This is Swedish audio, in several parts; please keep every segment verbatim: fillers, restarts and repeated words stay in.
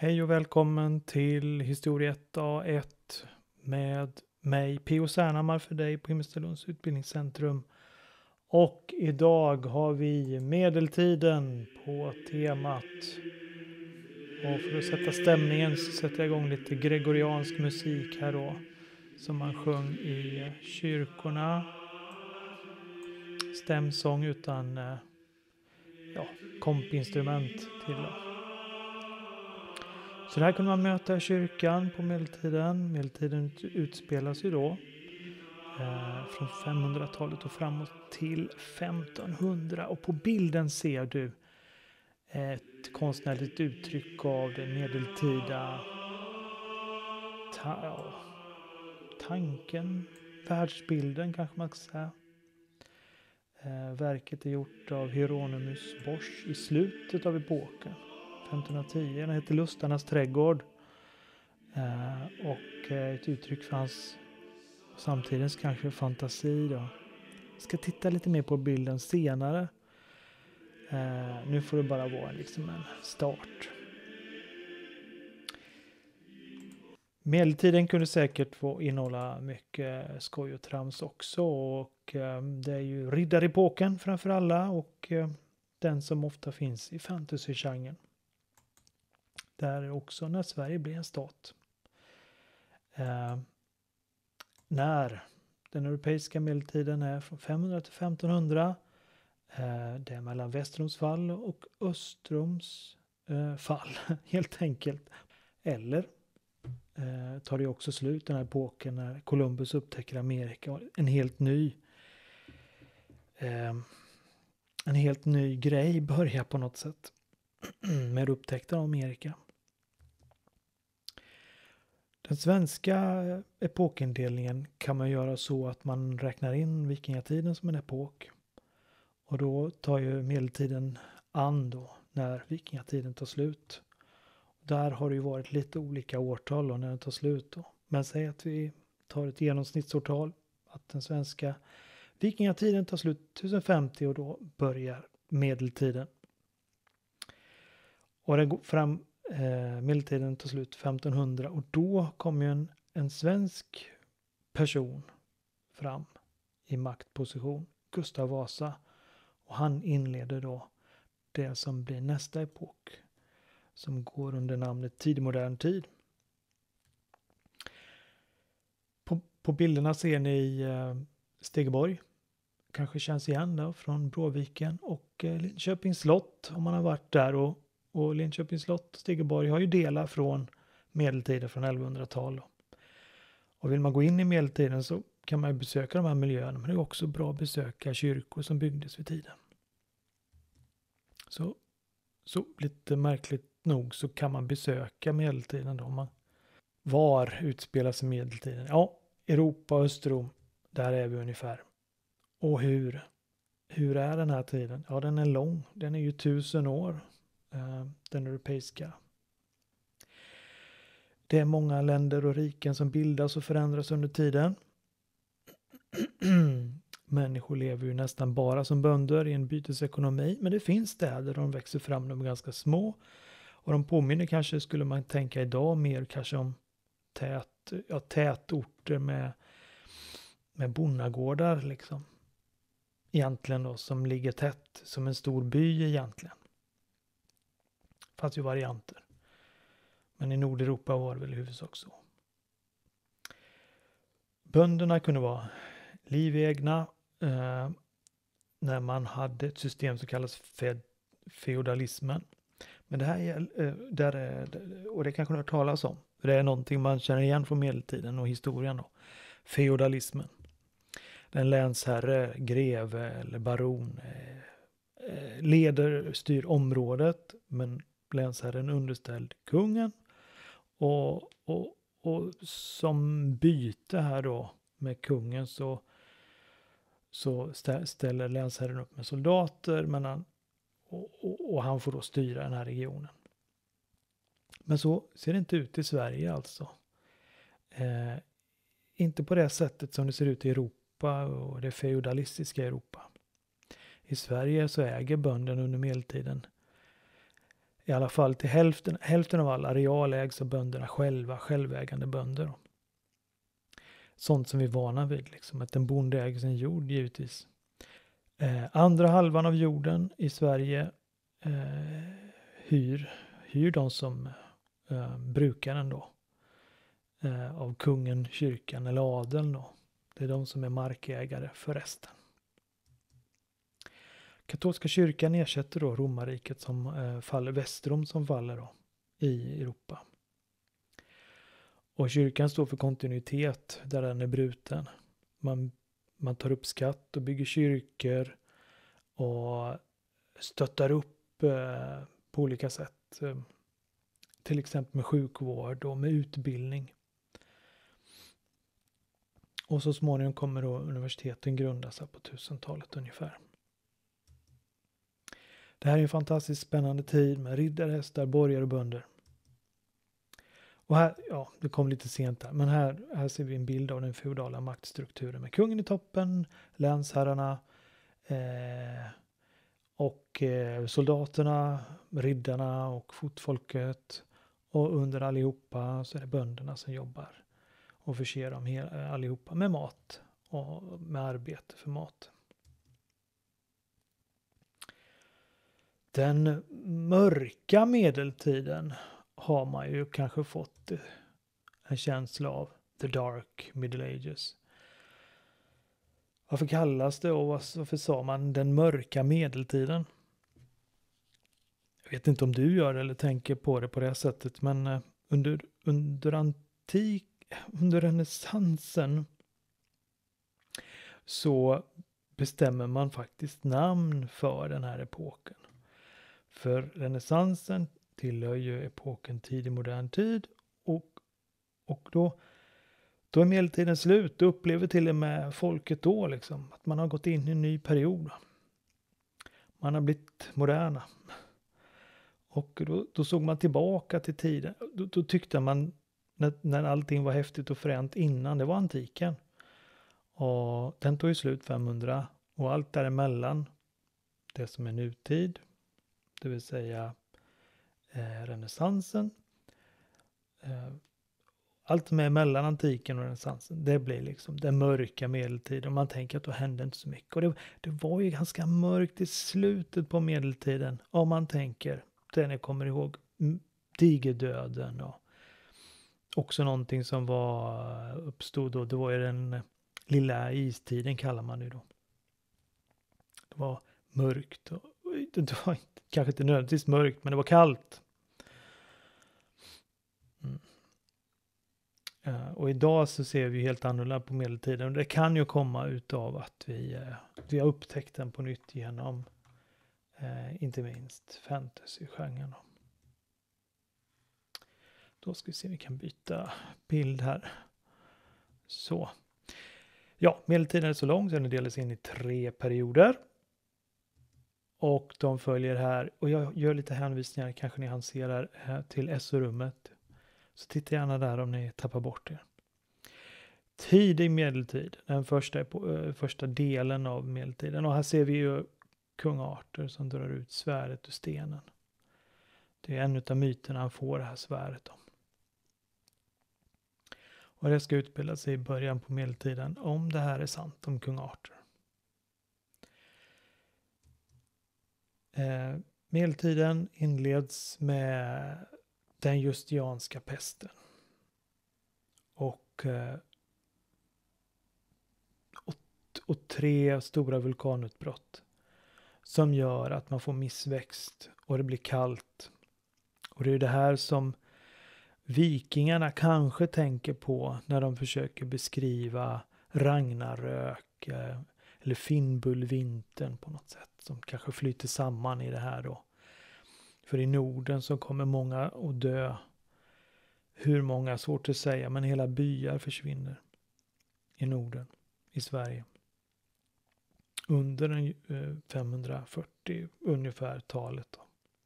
Hej och välkommen till Historia ett A ett med mig P O Särnhammar för dig på Himmelstalunds utbildningscentrum. Och idag har vi medeltiden på temat. Och för att sätta stämningen så sätter jag igång lite gregoriansk musik här då. Som man sjöng i kyrkorna. Stämsång utan ja, kompinstrument till då. Så det här kunde man möta i kyrkan på medeltiden. Medeltiden utspelas ju då eh, från femhundratalet och framåt till femtonhundra. Och på bilden ser du ett konstnärligt uttryck av den medeltida ta- ja, tanken, världsbilden kanske man ska säga. Eh, verket är gjort av Hieronymus Bosch i slutet av epoken. femtonhundratio. Den heter Lustarnas trädgård. Eh, och eh, ett uttryck för hans samtidens kanske fantasi då. Jag ska titta lite mer på bilden senare. Eh, nu får det bara vara liksom en start. Medeltiden kunde säkert få innehålla mycket skoj och trams också. Och eh, det är ju riddarepoken framför alla. Och eh, den som ofta finns i fantasy-genren. Där också när Sverige blir en stat. Eh, när den europeiska medeltiden är från femhundra till femtonhundra. Eh, det är mellan Västroms fall och Östroms eh, fall helt enkelt. Eller eh, tar det också slut den här epoken när Columbus upptäcker Amerika. En helt ny eh, en helt ny grej börjar på något sätt med upptäckten av Amerika. Den svenska epokindelningen kan man göra så att man räknar in vikingatiden som en epok. Och då tar ju medeltiden an då när vikingatiden tar slut. Där har det ju varit lite olika årtal då när den tar slut då. Men säg att vi tar ett genomsnittsårtal. Att den svenska vikingatiden tar slut tusen femtio och då börjar medeltiden. Och den går fram, eh, medeltiden tar slut femtonhundra och då kommer ju en, en svensk person fram i maktposition. Gustav Vasa. Och han inleder då det som blir nästa epok. Som går under namnet tidigmodern tid. På, på bilderna ser ni eh, Stegeborg. Kanske känns igen då från Bråviken. Och eh, Linköpings slott om man har varit där. Och, och Linköpings slott och Stegeborg har ju delar från medeltiden från elvahundratal. Och vill man gå in i medeltiden så kan man ju besöka de här miljöerna. Men det är också bra att besöka kyrkor som byggdes vid tiden. Så, så lite märkligt nog så kan man besöka medeltiden då. Man, var utspelar sig medeltiden? Ja, Europa och Östrom. Där är vi ungefär. Och hur? Hur är den här tiden? Ja, den är lång. Den är ju tusen år. Eh, den europeiska. Det är många länder och riken som bildas och förändras under tiden. Människor lever ju nästan bara som bönder i en bytesekonomi. Men det finns städer där de växer fram, de är ganska små. Och de påminner kanske, skulle man tänka idag, mer kanske om tät, ja, tätorter med, med bonnagårdar liksom. Egentligen då, som ligger tätt som en stor by egentligen. Fanns ju varianter. Men i Nordeuropa var det väl i huvudsak så. Bönderna kunde vara livegna eh, när man hade ett system som kallas fed, feodalismen. Men det här eh, där är, och det kanske ni har hört talas om. Det är någonting man känner igen från medeltiden och historien då. Feodalismen. Den länsherre, greve eller baron eh, leder, styr området, men länsherren underställd kungen. Och, och, och som byte här då med kungen så, så ställer länsherren upp med soldater, men han, och, och, och han får då styra den här regionen. Men så ser det inte ut i Sverige alltså. Eh, inte på det sättet som det ser ut i Europa och det feudalistiska Europa. I Sverige så äger bönden under medeltiden i alla fall till hälften, hälften av all areal ägs av bönderna själva, självägande bönder. Då. Sånt som vi är vana vid, liksom, att en bonde äger sin jord givetvis. Eh, andra halvan av jorden i Sverige eh, hyr, hyr de som eh, brukar den då. Eh, av kungen, kyrkan eller adeln då. Det är de som är markägare för resten. Katolska kyrkan ersätter då romarriket som eh, faller, Västrom som faller då i Europa. Och kyrkan står för kontinuitet där den är bruten. Man, man tar upp skatt och bygger kyrkor och stöttar upp eh, på olika sätt. Eh, till exempel med sjukvård och med utbildning. Och så småningom kommer då universiteten grundas på tusentalet ungefär. Det här är en fantastiskt spännande tid med riddare, hästar, borgare och bönder. Och här, ja, det kom lite sent här, men här, här ser vi en bild av den feodala maktstrukturen med kungen i toppen, länsherrarna eh, och eh, soldaterna, riddarna och fotfolket. Och under allihopa så är det bönderna som jobbar och förser dem hela, allihopa med mat och med arbete för mat. Den mörka medeltiden har man ju kanske fått en känsla av, the dark middle ages. Varför kallas det och varför sa man den mörka medeltiden? Jag vet inte om du gör det eller tänker på det på det här sättet, men under, under antik, under renässansen så bestämmer man faktiskt namn för den här epoken. För renässansen tillhör ju epoken tidig modern tid och, och då, då är medeltiden slut. Då upplever till och med folket då liksom att man har gått in i en ny period. Man har blivit moderna. Och då, då såg man tillbaka till tiden. Då, då tyckte man när, när allting var häftigt och fränt innan, det var antiken. Och den tog ju slut femhundra och allt däremellan, det som är nutid, det vill säga eh, renässansen. Eh, allt som är mellan antiken och renässansen, det blir liksom den mörka medeltiden. Och man tänker att då hände inte så mycket. Och det, det var ju ganska mörkt i slutet på medeltiden. Om man tänker, det ni kommer ihåg, digerdöden och också någonting som var uppstod då. Det var ju den lilla istiden kallar man det då. Det var mörkt. Och, det var inte, kanske inte nödvändigtvis mörkt, men det var kallt. Mm. Uh, och idag så ser vi helt annorlunda på medeltiden. Och det kan ju komma utav att vi, uh, vi har upptäckt den på nytt genom uh, inte minst fantasy-genren. Då ska vi se om vi kan byta bild här. Så. Ja, medeltiden är så lång så den delas in i tre perioder. Och de följer här, och jag gör lite hänvisningar, kanske ni hanserar här till S O-rummet. Så titta gärna där om ni tappar bort er. Tidig medeltid, den första, på, första delen av medeltiden. Och här ser vi ju kung Arthur som drar ut svärdet ur stenen. Det är en av myterna han får det här svärdet om. Och det ska utbilda sig i början på medeltiden om det här är sant om kung Arthur. Eh, medeltiden inleds med den justianska pesten. Och, eh, och, och tre stora vulkanutbrott som gör att man får missväxt och det blir kallt. Och det är det här som vikingarna kanske tänker på när de försöker beskriva Ragnarök eh, eller Finnbullvintern på något sätt som kanske flyter samman i det här då. För i Norden så kommer många att dö. Hur många, svårt att säga, men hela byar försvinner i Norden, i Sverige. Under en, eh, femhundrafyrtio ungefär talet då.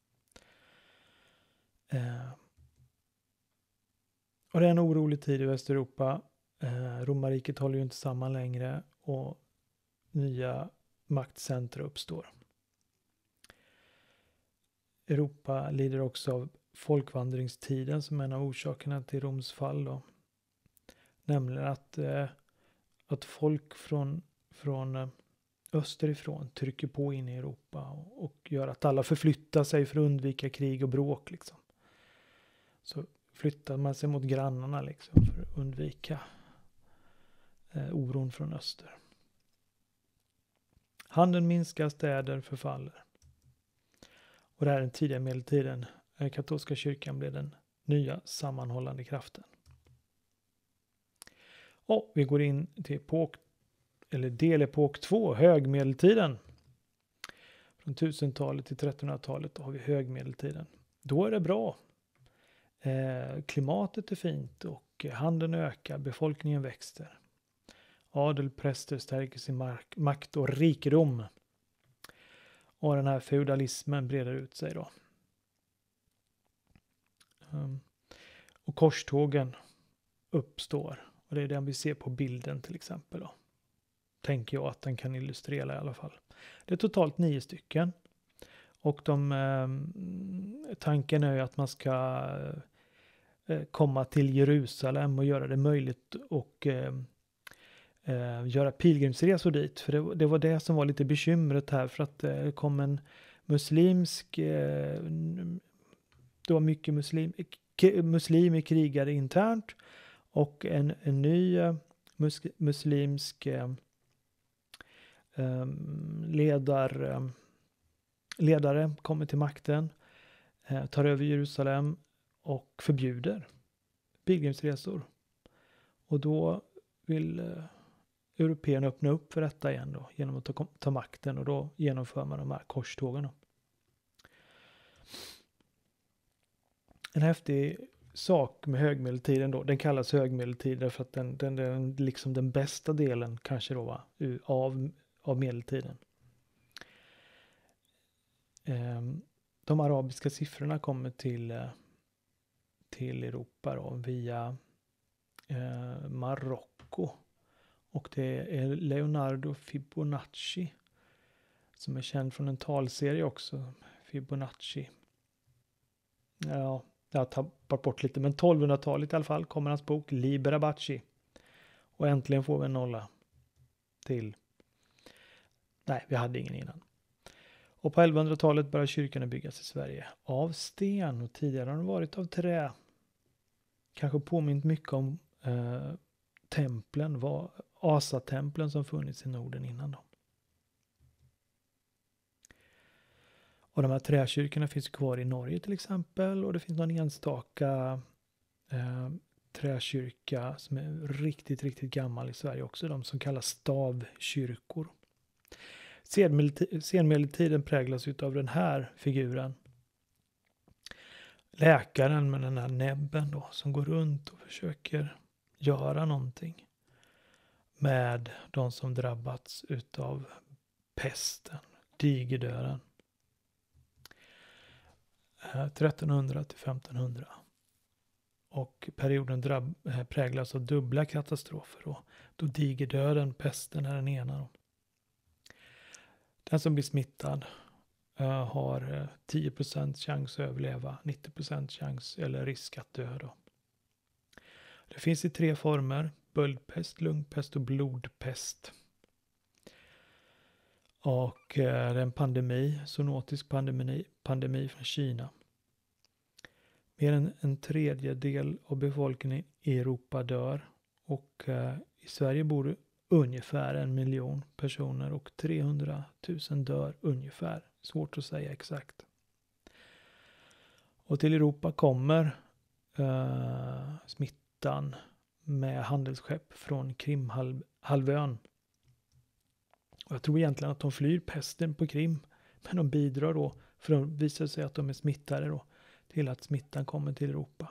Eh, och det är en orolig tid i Västeuropa. Eh, Romarriket håller ju inte samman längre och nya maktcentra uppstår. Europa lider också av folkvandringstiden som en av orsakerna till Roms fall då. Nämligen att, eh, att folk från, från eh, österifrån trycker på in i Europa och, och gör att alla förflyttar sig för att undvika krig och bråk liksom. Så flyttar man sig mot grannarna liksom för att undvika eh, oron från öster. Handeln minskar, städer förfaller. Och det här är den tidiga medeltiden. Katolska kyrkan blev den nya sammanhållande kraften. Och vi går in till epok, eller delepok två, högmedeltiden. Från tusentalet till trettonhundratalet har vi högmedeltiden. Då är det bra. Eh, klimatet är fint och handeln ökar, befolkningen växer. Adel, präster stärker sin mark, makt och rikedom. Och den här feudalismen breder ut sig då. Um, och korstågen uppstår. Och det är den vi ser på bilden till exempel då. Tänker jag att den kan illustrera i alla fall. Det är totalt nio stycken. Och de, eh, tanken är ju att man ska eh, komma till Jerusalem och göra det möjligt och eh, eh, göra pilgrimsresor dit. För det, det var det som var lite bekymret här, för att det eh, kom en muslimsk, eh, det var mycket muslim, k- muslimer krigade internt och en, en ny eh, mus, muslimsk eh, ledar, eh, ledare kommer till makten, eh, tar över Jerusalem och förbjuder pilgrimsresor. Och då vill eh, européerna öppna upp för detta igen då, genom att ta, ta makten, och då genomför man de här korstågen då. En häftig sak med högmedeltiden då, den kallas högmedeltid därför att den, den, den liksom den bästa delen kanske då va, av, av medeltiden. Um, de arabiska siffrorna kommer till, till Europa då, via eh, Marocko. Och det är Leonardo Fibonacci som är känd från en talserie också. Fibonacci. Ja, jag har tappat bort lite, men tolvhundratalet i alla fall kommer hans bok Liber Abaci. Och äntligen får vi en nolla till. Nej, vi hade ingen innan. Och på elvahundratalet börjar kyrkan byggas i Sverige av sten, och tidigare har den varit av trä. Kanske påminnt mycket om eh, templen, var asatemplen som funnits i Norden innan då. Och de här träkyrkorna finns kvar i Norge till exempel, och det finns någon enstaka eh, träkyrka som är riktigt, riktigt gammal i Sverige också, de som kallas stavkyrkor. Senmedeltiden präglas av den här figuren. Läkaren med den här näbben då, som går runt och försöker göra någonting med de som drabbats utav pesten, digerdöden. trettonhundra till femtonhundra. Och perioden drabb, präglas av dubbla katastrofer då, då digerdöden, pesten är den ena då. Den som blir smittad uh, har uh, tio procent chans att överleva, nittio procent chans eller risk att dö då. Det finns i tre former: böldpest, lungpest och blodpest. Och uh, det är en pandemi, zoonotisk pandemi, pandemi från Kina. Mer än en tredjedel av befolkningen i Europa dör, och uh, i Sverige bor det ungefär en miljon personer och trehundratusen dör ungefär. Svårt att säga exakt. Och till Europa kommer uh, smittan med handelsskepp från Krimhalvön. Och jag tror egentligen att de flyr pesten på Krim, men de bidrar då, för att visa sig att de är smittade då, till att smittan kommer till Europa.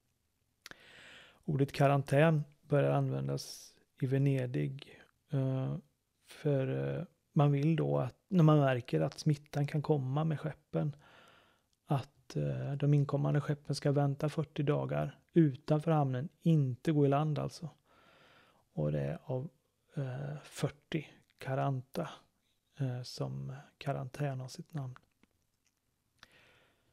Ordet karantän börjar användas i Venedig uh, för uh, man vill då att när man märker att smittan kan komma med skeppen, att uh, de inkommande skeppen ska vänta fyrtio dagar utanför hamnen, inte gå i land alltså. Och det är av uh, fyrtio karanta uh, som karantän har sitt namn.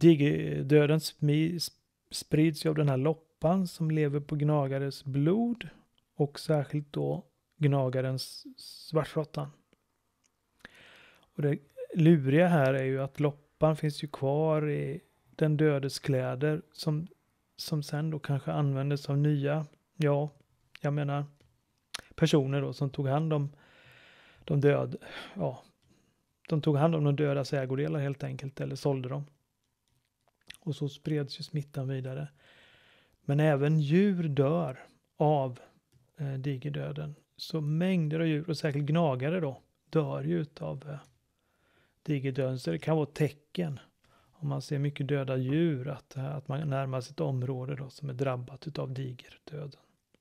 Digerdöden smi- sprids ju av den här loppan som lever på gnagares blod och särskilt då gnagarens svartråttan. Och det luriga här är ju att loppan finns ju kvar i den dödes kläder som, som sen då kanske användes av nya, ja, jag menar personer då som tog hand om de död, ja, de tog hand om de dödas ägodelar helt enkelt eller sålde dem. Och så spreds ju smittan vidare. Men även djur dör av eh, digerdöden. Så mängder av djur och särskilt gnagare då dör ju av eh, digerdöden. Så det kan vara ett tecken om man ser mycket döda djur att, eh, att man närmar sig ett område då som är drabbat av digerdöden.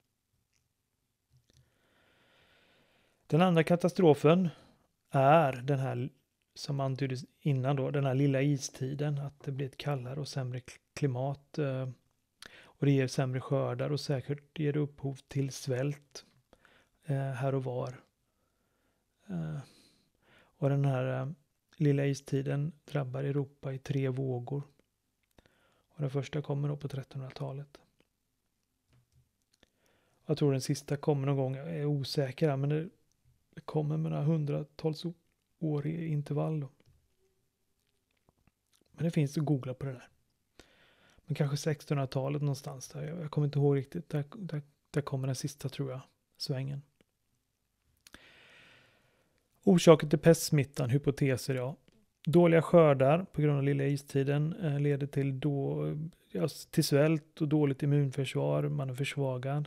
Den andra katastrofen är den här som antyddes innan då, den här lilla istiden, att det blir ett kallare och sämre klimat eh, och det ger sämre skördar och säkert ger det upphov till svält eh, här och var. Eh, och den här eh, lilla istiden drabbar Europa i tre vågor. Och den första kommer då på trettonhundratalet. Jag tror den sista kommer någon gång, jag är osäker men det, det kommer med några hundratals år i intervall då. Men det finns att googla på det där. Men kanske sextonhundratalet någonstans där. Jag, jag kommer inte ihåg riktigt. Där, där, där kommer den sista tror jag. Svängen. Orsaken till pestsmittan, hypoteser ja. Dåliga skördar på grund av lilla istiden eh, leder till, då, ja, till svält och dåligt immunförsvar. Man är försvagad.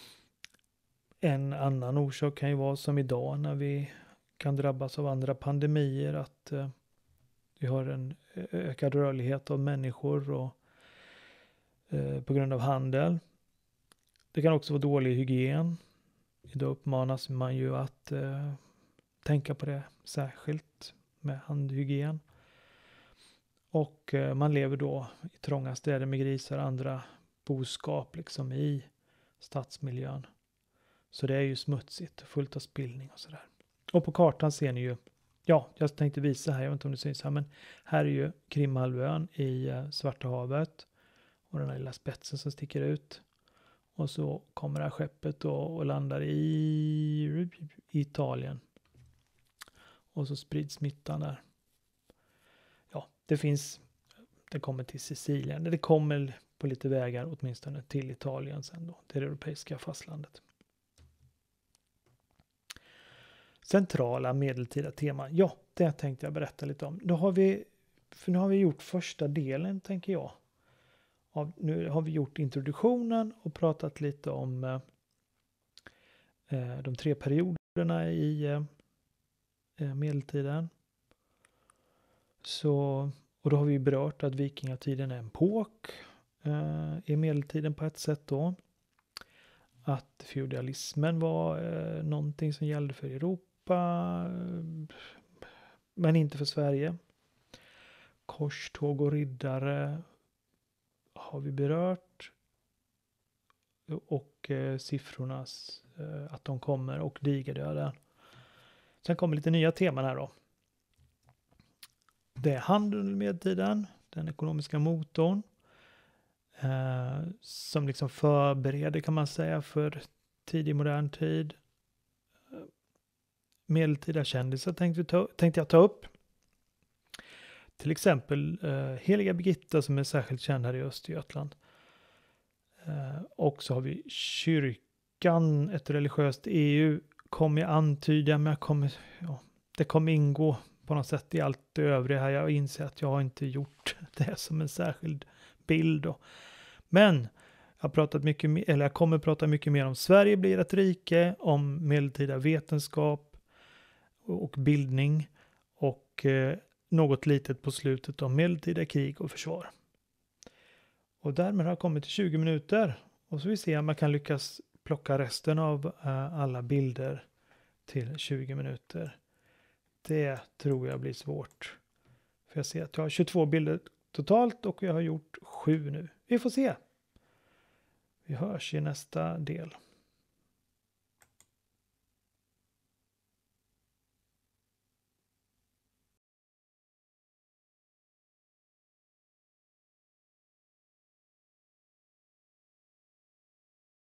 En annan orsak kan ju vara som idag när vi kan drabbas av andra pandemier. Att eh, vi har en ökad rörlighet av människor och eh, på grund av handel. Det kan också vara dålig hygien. Idag uppmanas man ju att eh, tänka på det särskilt med handhygien. Och eh, man lever då i trånga städer med grisar och andra boskap liksom i stadsmiljön. Så det är ju smutsigt och fullt av spillning och sådär. Och på kartan ser ni ju, ja, jag tänkte visa här, jag vet inte om det syns här, men här är ju Krimhalvön i eh, Svarta havet. Och den här lilla spetsen som sticker ut. Och så kommer det här skeppet och, och landar i, i Italien. Och så sprids smittan där. Ja, det finns, det kommer till Sicilien. Det kommer på lite vägar åtminstone till Italien sen då. Det europeiska fastlandet. Centrala medeltida teman. Ja, det tänkte jag berätta lite om. Då har vi, för nu har vi gjort första delen tänker jag. Av, nu har vi gjort introduktionen och pratat lite om eh, de tre perioderna i eh, medeltiden. Så, och då har vi berört att vikingatiden är en epok eh, i medeltiden på ett sätt då. Att feudalismen var eh, någonting som gällde för Europa men inte för Sverige. Korståg och riddare har vi berört. Och eh, siffrornas eh, att de kommer och digerdöden. Sen kommer lite nya teman här då. Det är handeln med tiden, den ekonomiska motorn. Eh, som liksom förbereder kan man säga för tidig modern tid. Medeltida kändisar tänkte, ta, tänkte jag ta upp. Till exempel eh, Heliga Birgitta som är särskilt känd här i Östergötland. Eh, och så har vi kyrkan, ett religiöst E U kommer jag antyda, men jag kommer, ja, det kommer ingå på något sätt i allt det övriga här. Jag inser att jag har inte gjort det som en särskild bild då. Men jag har pratat mycket, eller jag kommer prata mycket mer om Sverige blir ett rike, om medeltida vetenskap och bildning och eh, något litet på slutet om medeltida krig och försvar. Och därmed har jag kommit till tjugo minuter och så vi ser om man kan lyckas plocka resten av eh, alla bilder till tjugo minuter. Det tror jag blir svårt. För jag ser att jag har tjugotvå bilder totalt och jag har gjort sju nu. Vi får se. Vi hörs i nästa del.